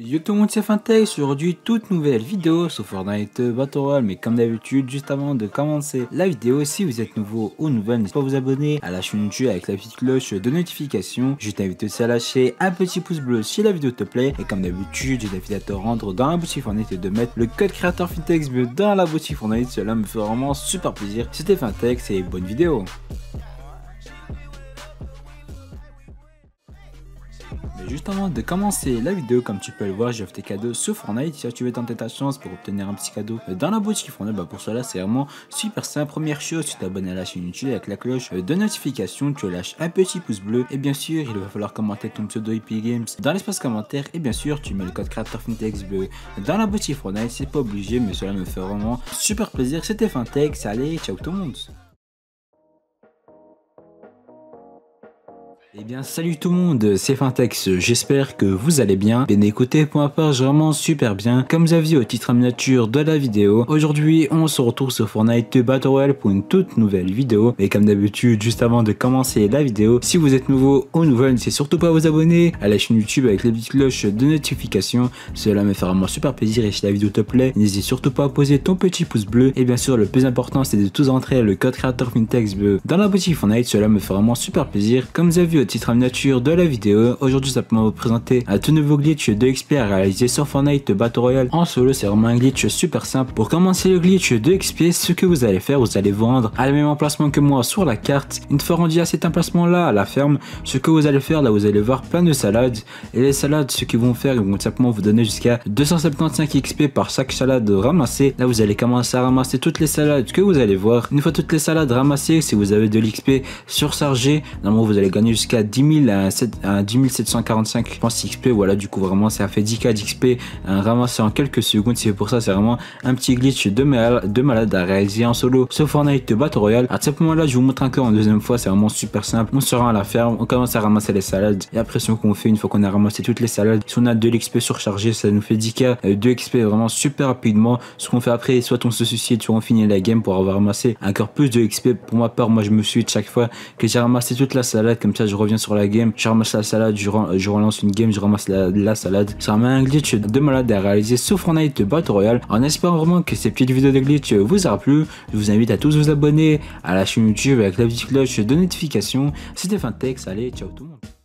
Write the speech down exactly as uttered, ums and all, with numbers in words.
Yo tout le monde, c'est Fintex. Aujourd'hui toute nouvelle vidéo sur Fortnite Battle Royale, mais comme d'habitude juste avant de commencer la vidéo, si vous êtes nouveau ou nouvelle, n'hésitez pas à vous abonner à la chaîne YouTube avec la petite cloche de notification. Je t'invite aussi à lâcher un petit pouce bleu si la vidéo te plaît, et comme d'habitude je t'invite à te rendre dans la boutique Fortnite et de mettre le code créateur Fintex dans la boutique Fortnite. Cela me fait vraiment super plaisir. C'était Fintex et bonne vidéo. Mais juste avant de commencer la vidéo, comme tu peux le voir, j'offre tes cadeaux sur Fortnite. Si tu veux tenter ta chance pour obtenir un petit cadeau dans la boutique Fortnite, bah pour cela c'est vraiment super simple. Première chose, tu t'abonnes à la chaîne YouTube avec la cloche de notification, tu lâches un petit pouce bleu et bien sûr il va falloir commenter ton pseudo Epic Games dans l'espace commentaire, et bien sûr tu mets le code créateur Fintex dans la boutique Fortnite. C'est pas obligé mais cela me fait vraiment super plaisir. C'était Fintex, allez ciao tout le monde. Eh bien salut tout le monde, c'est Fintex, j'espère que vous allez bien. Bien écoutez, pour ma part j'ai vraiment super bien. Comme vous avez vu au titre miniature de la vidéo, aujourd'hui on se retrouve sur Fortnite Battle Royale pour une toute nouvelle vidéo. Et comme d'habitude, juste avant de commencer la vidéo, si vous êtes nouveau ou nouvelle, n'hésitez surtout pas à vous abonner à la chaîne YouTube avec la petite cloche de notification. Cela me fera vraiment super plaisir, et si la vidéo te plaît, n'hésite surtout pas à poser ton petit pouce bleu. Et bien sûr le plus important c'est de tous entrer le code créateur Fintex dans la boutique Fortnite, cela me fera vraiment super plaisir. Comme vous avez vu au titre miniature de la vidéo, aujourd'hui ça peut vous présenter un tout nouveau glitch de X P à réaliser sur Fortnite Battle Royale en solo. C'est vraiment un glitch super simple. Pour commencer le glitch de X P, ce que vous allez faire, vous allez vous rendre à le même emplacement que moi sur la carte. Une fois rendu à cet emplacement là, à la ferme, ce que vous allez faire, là vous allez voir plein de salades, et les salades ce qu'ils vont faire, ils vont simplement vous donner jusqu'à deux cent soixante-quinze X P par chaque salade ramassée. Là vous allez commencer à ramasser toutes les salades que vous allez voir. Une fois toutes les salades ramassées, si vous avez de l'X P surchargé, normalement vous allez gagner jusqu'à dix mille à dix mille sept cent quarante-cinq je pense X P. Voilà, du coup vraiment ça fait dix K d'X P hein, ramassé en quelques secondes. C'est pour ça c'est vraiment un petit glitch de, mal, de malade à réaliser en solo sur Fortnite Battle Royale. À ce moment là je vous montre encore une deuxième fois. C'est vraiment super simple. On se rend à la ferme, on commence à ramasser les salades, et après ce qu'on fait, une fois qu'on a ramassé toutes les salades, si on a de l'X P surchargé, ça nous fait dix K de X P vraiment super rapidement. Ce qu'on fait après, soit on se suicide, soit on finit la game pour avoir ramassé encore plus de X P. Pour ma part, moi je me suis chaque fois que j'ai ramassé toute la salade, comme ça je reviens sur la game, je ramasse la salade, je, je relance une game, je ramasse la, la salade. C'est vraiment un glitch de malade à réaliser sur Fortnite Battle Royale. En espérant vraiment que ces petites vidéos de glitch vous aura plu, je vous invite à tous vous abonner à la chaîne YouTube avec la petite cloche de notification. C'était Fintex, allez ciao tout le monde.